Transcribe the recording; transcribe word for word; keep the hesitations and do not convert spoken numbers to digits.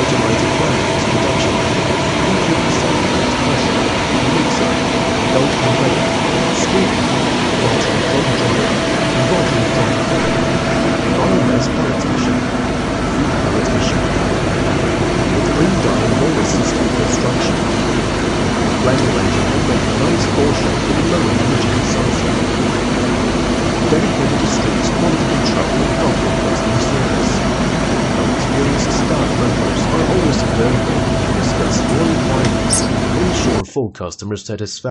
automated granules production line, include the separate pressure, mixer, belt conveyor, screening, rotary dung dryer, and rotary dung filler, biomass pelletation, food pelletation, with green dye roller system construction. Granulator will make a nice portion with low energy consumption. Dedicated districts quality control and proper customer service. Our experienced staff members are always available to discuss your requirements and ensure full customer satisfaction.